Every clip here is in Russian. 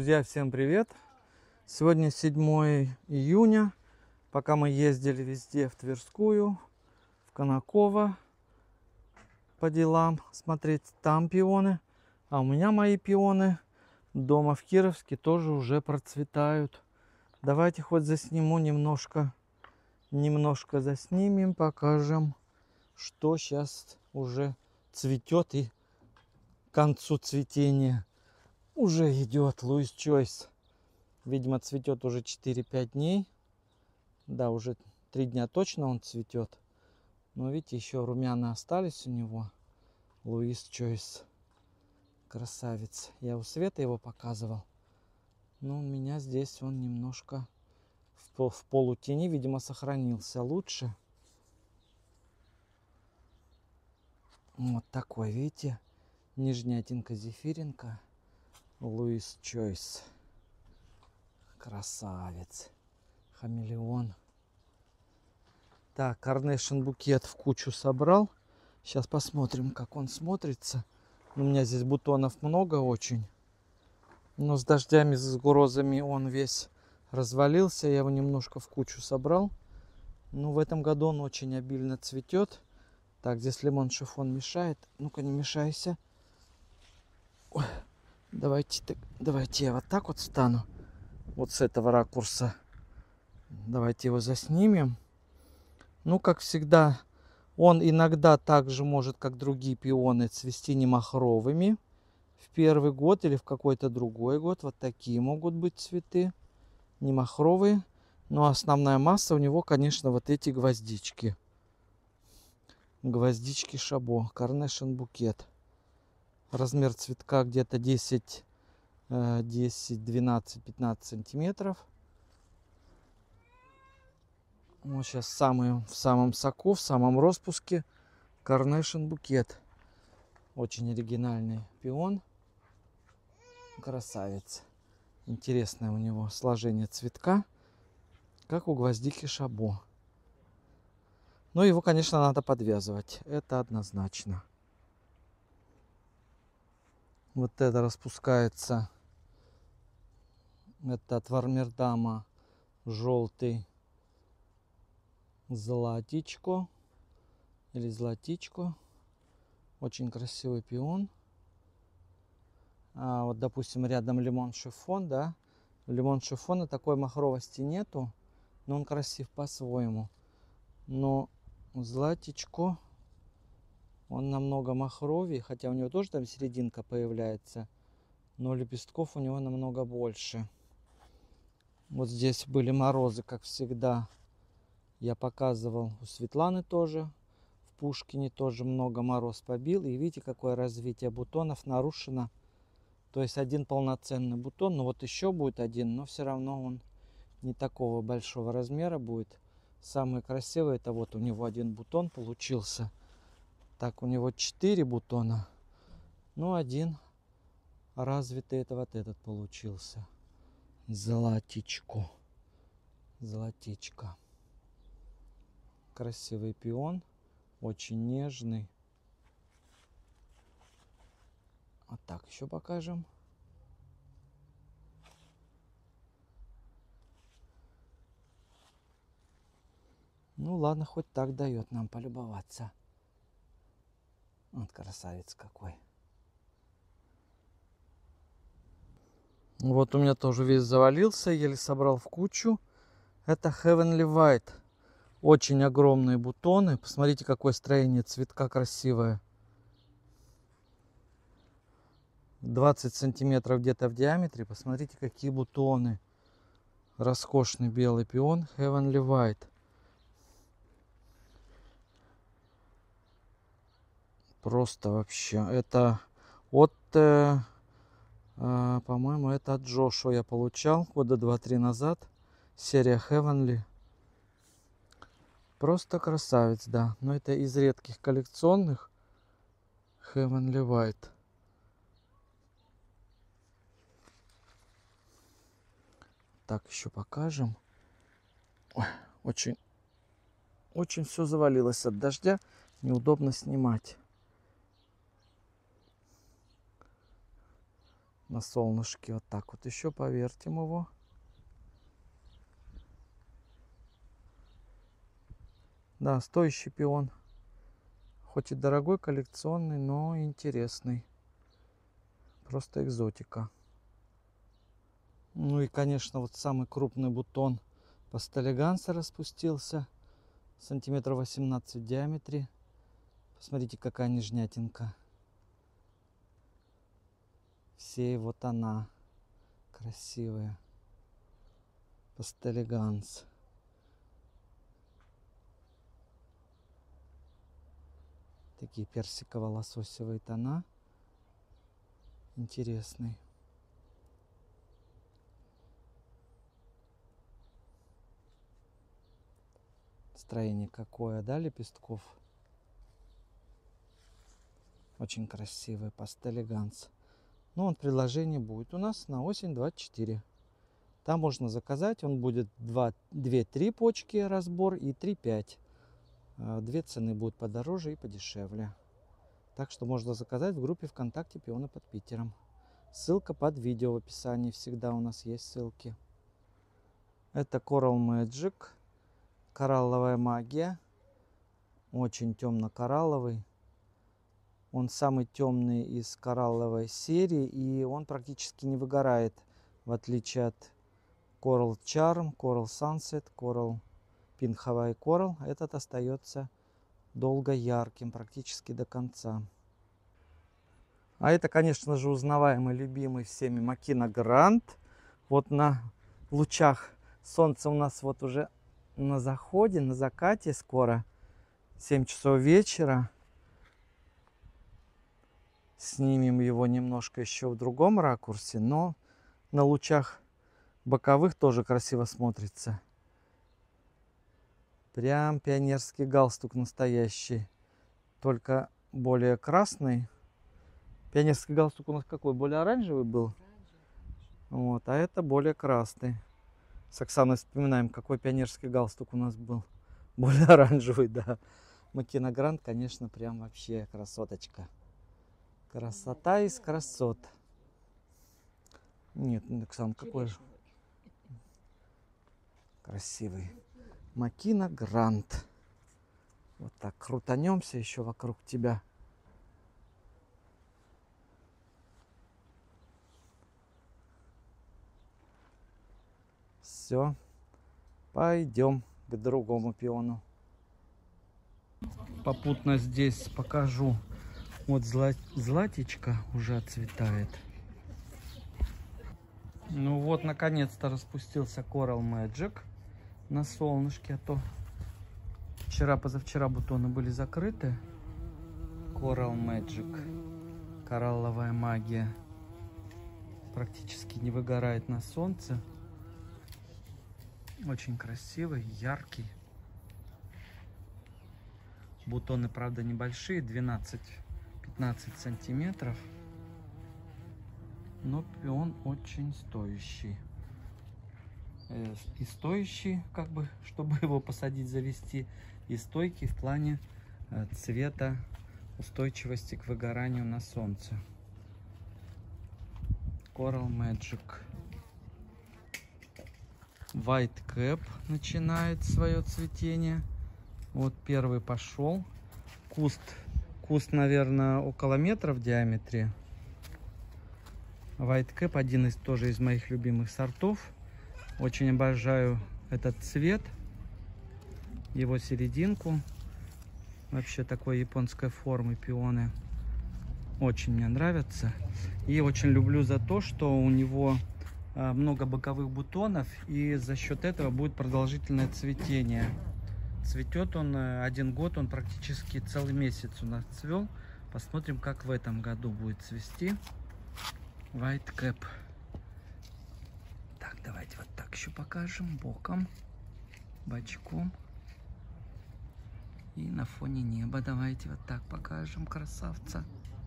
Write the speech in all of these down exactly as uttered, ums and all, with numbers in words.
Друзья, всем привет! Сегодня седьмое июня. Пока мы ездили везде в Тверскую, в Конаково по делам, смотреть там пионы. А у меня мои пионы дома в Кировске тоже уже процветают. Давайте хоть засниму немножко, немножко заснимем, покажем, что сейчас уже цветет и к концу цветения уже идет Луис Чойс. Видимо, цветет уже четыре-пять дней. Да, уже три дня точно он цветет. Но видите, еще румяна остались у него. Луис Чойс. Красавец. Я у Света его показывал. Но у меня здесь он немножко в, в полутени, видимо, сохранился лучше. Вот такой, видите, нижнятинка зефиринка. Луис Чойс. Красавец. Хамелеон. Так, карнейшн букет в кучу собрал. Сейчас посмотрим, как он смотрится. У меня здесь бутонов много очень. Но с дождями, с грозами он весь развалился. Я его немножко в кучу собрал. Но в этом году он очень обильно цветет. Так, здесь лимон шифон мешает. Ну-ка, не мешайся. Ой, давайте, так, давайте я вот так вот встану. Вот с этого ракурса. Давайте его заснимем. Ну, как всегда, он иногда также может, как другие пионы, цвести не махровыми в первый год или в какой-то другой год. Вот такие могут быть цветы, не махровые. Но основная масса у него, конечно, вот эти гвоздички. Гвоздички Шабо, карнейшн букет. Размер цветка где-то десять, десять, двенадцать, пятнадцать сантиметров. Вот сейчас самый, в самом соку, в самом распуске карнейшн букет. Очень оригинальный пион. Красавец. Интересное у него сложение цветка, как у гвоздики Шабо. Но его, конечно, надо подвязывать. Это однозначно. Вот это распускается. Это от Вармердама желтый. Золотичко или золотичко. Очень красивый пион. А вот, допустим, рядом лимон шифон, да. Лимон шифона такой махровости нету, но он красив по-своему. Но золотичко, он намного махровее, хотя у него тоже там серединка появляется, но лепестков у него намного больше. Вот здесь были морозы, как всегда. Я показывал у Светланы тоже. В Пушкине тоже много мороз побил. И видите, какое развитие бутонов нарушено. То есть один полноценный бутон. Но вот еще будет один. Но все равно он не такого большого размера будет. Самый красивый, это вот у него один бутон получился. Так, у него четыре бутона. Ну, один развитый, это вот этот получился. Золотичко. Золотичко. Красивый пион, очень нежный. Вот так еще покажем. Ну ладно, хоть так дает нам полюбоваться. Вот красавец какой. Вот у меня тоже весь завалился, еле собрал в кучу. Это Heavenly White. Очень огромные бутоны. Посмотрите, какое строение цветка красивое. двадцать сантиметров где-то в диаметре. Посмотрите, какие бутоны. Роскошный белый пион Heavenly White. Просто вообще. Это от, э, э, по-моему, это от Джошуа я получал года два-три назад. Серия Heavenly. Просто красавец, да. Но это из редких коллекционных. Heavenly White. Так, еще покажем. Ой, очень, очень все завалилось от дождя. Неудобно снимать. на солнышке. Вот так вот еще повертим его. Да, стоящий пион. Хоть и дорогой, коллекционный, но интересный. Просто экзотика. Ну и, конечно, вот самый крупный бутон Пастелеганса распустился. Сантиметров восемнадцать в диаметре. Посмотрите, какая нежнятинка. Все его тона красивые. Пастелеганс. Такие персиково-лососевые тона. Интересный. Строение какое, да, лепестков? Очень красивый Пастелеганс. Ну, он предложение будет у нас на осень двадцать четыре. Там можно заказать, он будет две-три почки разбор и три-пять. Две цены будут подороже и подешевле. Так что можно заказать в группе ВКонтакте «Пионы под Питером». Ссылка под видео в описании. Всегда у нас есть ссылки. Это Coral Magic. Коралловая магия. Очень темно-коралловый. Он самый темный из коралловой серии. И он практически не выгорает. В отличие от Coral Charm, Coral Sunset, Coral Pink Hawaii Coral. Этот остается долго ярким, практически до конца. А это, конечно же, узнаваемый, любимый всеми Makina Grand. Вот на лучах солнца у нас вот уже на заходе, на закате скоро. семь часов вечера. Снимем его немножко еще в другом ракурсе, но на лучах боковых тоже красиво смотрится. Прям пионерский галстук настоящий, только более красный. Пионерский галстук у нас какой? Более оранжевый был? Вот, а это более красный. С Оксаной вспоминаем, какой пионерский галстук у нас был. Более оранжевый, да. Makina Grand, конечно, прям вообще красоточка. Красота из красот. Нет, Оксана, какой же красивый. Makina Grand. Вот так крутанемся еще вокруг тебя. Все, пойдем к другому пиону. Попутно здесь покажу. Вот зла... златичка уже отцветает. Ну вот, наконец-то распустился Coral Magic на солнышке. А то вчера-позавчера бутоны были закрыты. Coral Magic. Коралловая магия. Практически не выгорает на солнце. Очень красивый, яркий. Бутоны, правда, небольшие, двенадцать-пятнадцать сантиметров. Но пион очень стоящий. И стоящий, как бы, чтобы его посадить, завести. И стойкий в плане цвета, устойчивости к выгоранию на солнце. Coral Magic. White Cap начинает свое цветение. Вот первый пошел. Куст, куст, наверное, около метра в диаметре. White Cap один из тоже из моих любимых сортов. Очень обожаю этот цвет, его серединку. Вообще такой японской формы пионы. Очень мне нравятся. И очень люблю за то, что у него много боковых бутонов, и за счет этого будет продолжительное цветение. Цветет он один год, он практически целый месяц у нас цвел. Посмотрим, как в этом году будет цвести White Cap. Так, давайте вот так еще покажем боком, бочком. И на фоне неба давайте вот так покажем красавца.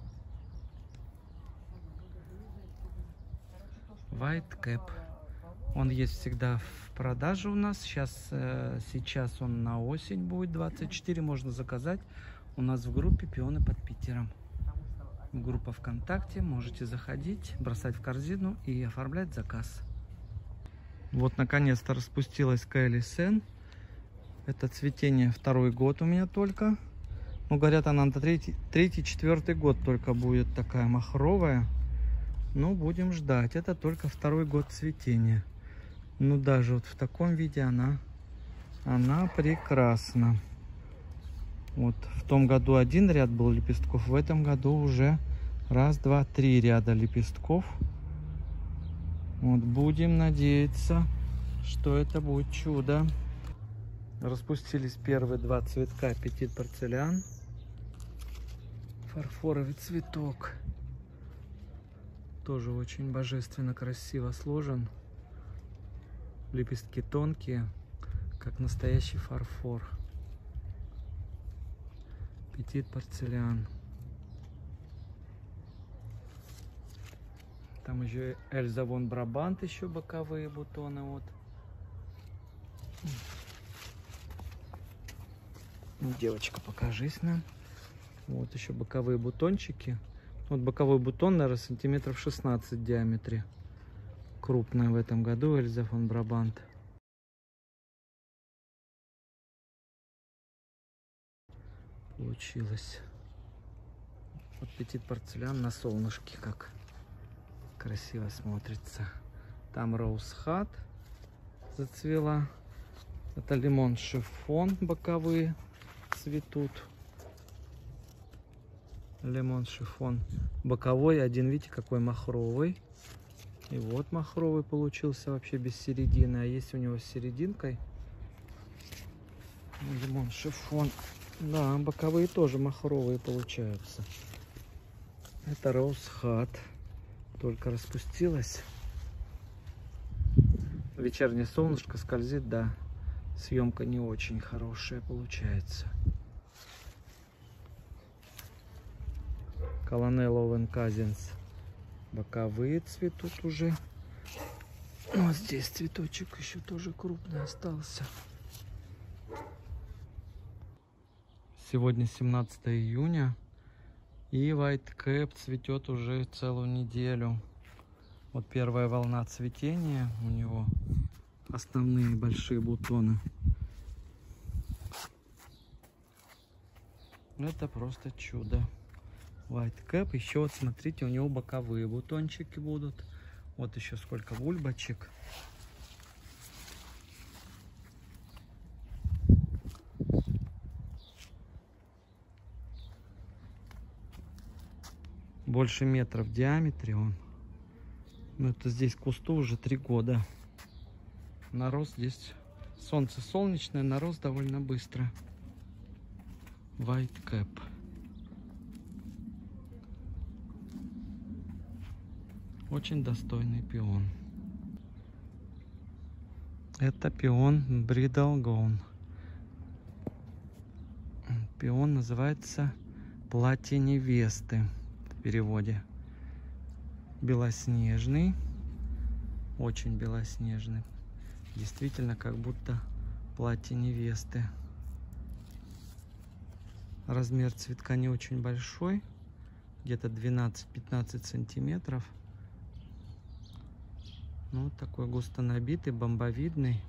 White Cap. Он есть всегда в продаже у нас. Сейчас, сейчас он на осень будет двадцать четыре. Можно заказать у нас в группе «Пионы под Питером». Группа ВКонтакте. Можете заходить, бросать в корзину и оформлять заказ. Вот наконец-то распустилась Кайли Сен. Это цветение второй год у меня только. Ну, говорят, она на третий, третий, четвертый год только будет такая махровая. Ну, будем ждать. Это только второй год цветения. Ну, даже вот в таком виде она, она прекрасна. Вот в том году один ряд был лепестков, в этом году уже раз, два, три ряда лепестков. Вот будем надеяться, что это будет чудо. Распустились первые два цветка Petit Porcelain. Фарфоровый цветок. Тоже очень божественно красиво сложен. Лепестки тонкие, как настоящий фарфор. Petit Porcelain. Там еще Эльза фон Брабант, еще боковые бутоны. Вот. Девочка, покажись нам. Вот еще боковые бутончики. Вот боковой бутон, наверное, сантиметров шестнадцать в диаметре. Крупная в этом году Эльза фон Брабант. Получилось. Вот Petit Porcelain на солнышке как красиво смотрится. Там Rose Hut зацвела. Это лимон шифон боковые цветут. Лимон шифон боковой. Один, видите, какой махровый. И вот махровый получился вообще без середины. А есть у него с серединкой. Лимон шифон. Да, боковые тоже махровые получаются. Это Rose Hut. Только распустилась. Вечернее солнышко скользит, да. Съемка не очень хорошая получается. Colonel Owen Cousins. Боковые цветут уже. Вот здесь цветочек еще тоже крупный остался. Сегодня семнадцатое июня. И White Cap цветет уже целую неделю. Вот первая волна цветения у него. Основные большие бутоны. Это просто чудо. White Cap. Еще вот смотрите, у него боковые бутончики будут. Вот еще сколько бульбочек. Больше метра в диаметре он. Ну, это здесь кусту уже три года. Нарос здесь, солнце солнечное, нарос довольно быстро. White Cap. Очень достойный пион. Это пион Bridal Gown. Пион называется Платье невесты в переводе. Белоснежный. Очень белоснежный. Действительно, как будто платье невесты. Размер цветка не очень большой. Где-то двенадцать-пятнадцать сантиметров. Ну, вот такой густо набитый, бомбовидный.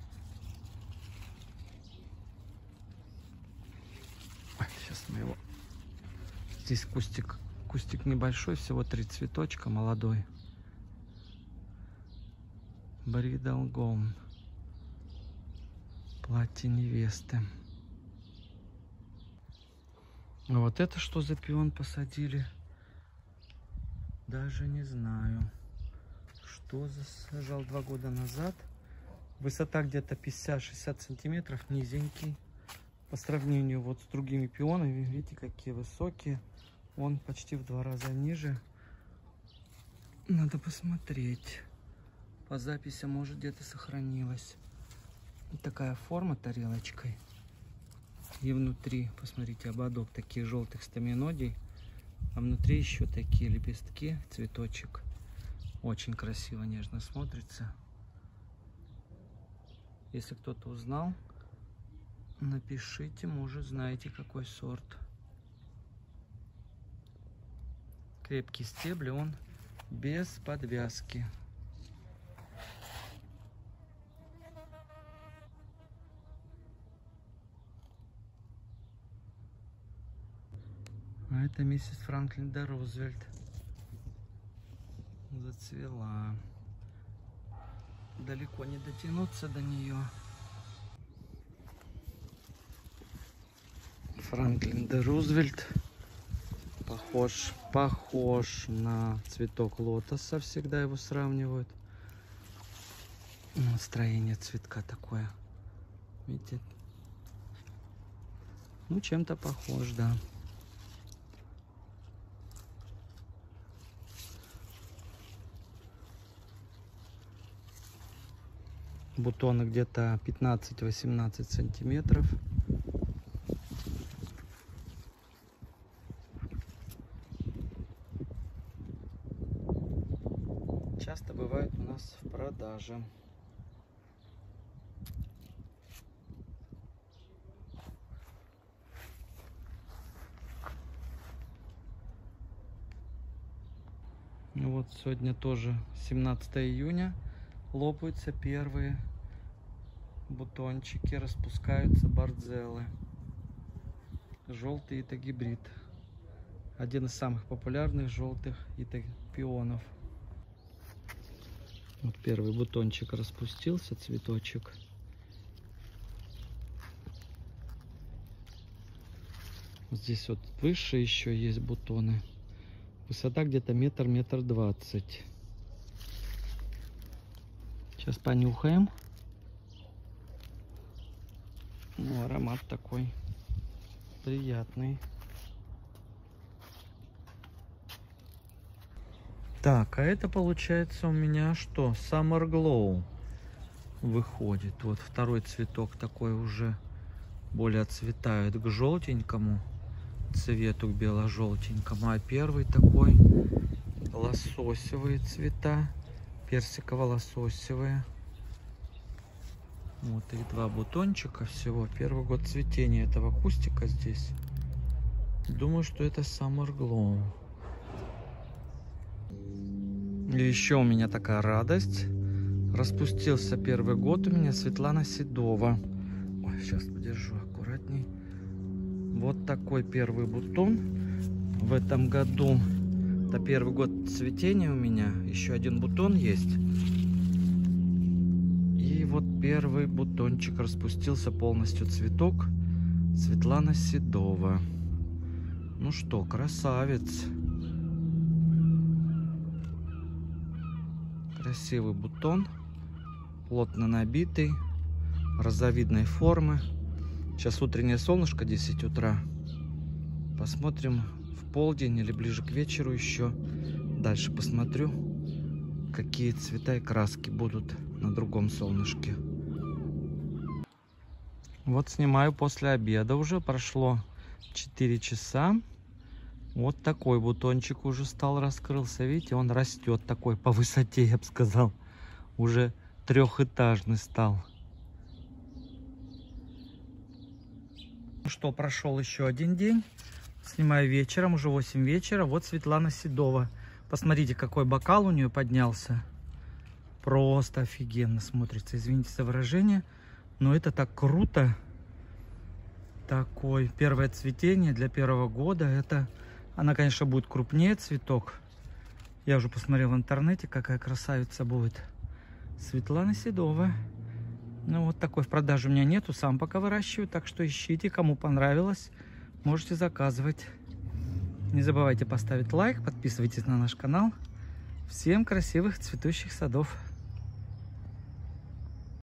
Ой, сейчас мы его... Здесь кустик, кустик небольшой, всего три цветочка, молодой. Bridal Gown. Платье невесты. А вот это что за пион посадили? Даже не знаю. Что засажал два года назад. Высота где-то пятьдесят-шестьдесят сантиметров, низенький. По сравнению вот с другими пионами, видите, какие высокие. Он почти в два раза ниже. Надо посмотреть. По записям, может, где-то сохранилась. Вот такая форма тарелочкой. И внутри, посмотрите, ободок таких желтых стаминодий. А внутри еще такие лепестки, цветочек. Очень красиво, нежно смотрится. Если кто-то узнал, напишите, может, знаете, какой сорт. крепкий стебель, он без подвязки. А это миссис Франклин де Рузвельт. Зацвела. Далеко не дотянуться до нее. Франклин де Рузвельт. Похож, похож на цветок лотоса. Всегда его сравнивают. Ну, строение цветка такое. Видите? Ну, чем-то похож, да. Бутоны где-то пятнадцать-восемнадцать сантиметров. Часто бывает у нас в продаже. Ну вот сегодня тоже семнадцатое июня. Лопаются первые бутончики, распускаются бордзеллы. Желтый итогибрид. Один из самых популярных желтых пионов. Вот первый бутончик распустился, цветочек. Здесь вот выше еще есть бутоны. Высота где-то метр, метр двадцать. Сейчас понюхаем. Ну, аромат такой приятный. Так, а это получается у меня что? Summer Glow выходит. Вот второй цветок такой уже более отцветает к желтенькому цвету, к бело-желтенькому. А первый такой лососевые цвета. Персиково-лососевые. Вот их два бутончика всего. Первый год цветения этого кустика здесь. Думаю, что это Summer Glow. И еще у меня такая радость. Распустился первый год у меня Светлана Седова. Ой, сейчас подержу аккуратней. Вот такой первый бутон в этом году. Это первый год цветения у меня. Еще один бутон есть. И вот первый бутончик распустился полностью цветок. Светлана Седова. Ну что, красавец. Красивый бутон. Плотно набитый. Розовидной формы. Сейчас утреннее солнышко, десять утра. Посмотрим в полдень или ближе к вечеру еще. Дальше посмотрю, какие цвета и краски будут на другом солнышке. Вот снимаю после обеда уже. Прошло четыре часа. Вот такой бутончик уже стал, раскрылся. Видите, он растет такой по высоте, я бы сказал. Уже трехэтажный стал. Что, прошел еще один день. Снимаю вечером, уже восемь вечера. Вот Светлана Седова. Посмотрите, какой бокал у нее поднялся. Просто офигенно смотрится. Извините за выражение, но это так круто. Такое первое цветение для первого года. Это она, конечно, будет крупнее цветок. Я уже посмотрел в интернете, какая красавица будет. Светлана Седова. Ну, вот такой в продаже у меня нету, сам пока выращиваю, так что ищите, кому понравилось, можете заказывать. Не забывайте поставить лайк, подписывайтесь на наш канал. Всем красивых цветущих садов!